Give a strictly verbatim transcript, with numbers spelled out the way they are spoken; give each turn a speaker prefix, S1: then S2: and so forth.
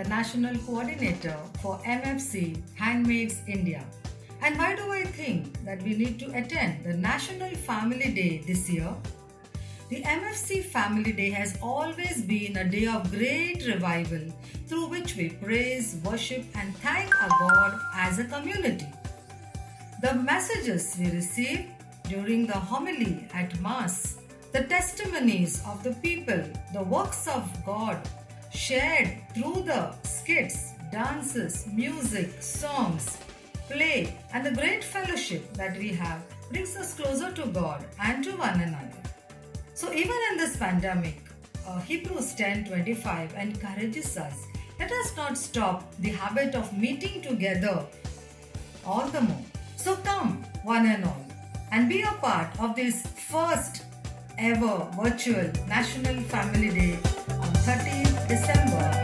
S1: the National Coordinator for M F C Handmaids India. And why do I think that we need to attend the National Family Day this year? The M F C Family Day has always been a day of great revival through which we praise, worship and thank our God as a community. The messages we receive during the homily at Mass, the testimonies of the people, the works of God shared through the skits, dances, music, songs, play and the great fellowship that we have brings us closer to God and to one another. So even in this pandemic, uh, Hebrews ten twenty-five encourages us, let us not stop the habit of meeting together all the more. So come, one and all, and be a part of this first ever virtual National Family Day on thirteenth December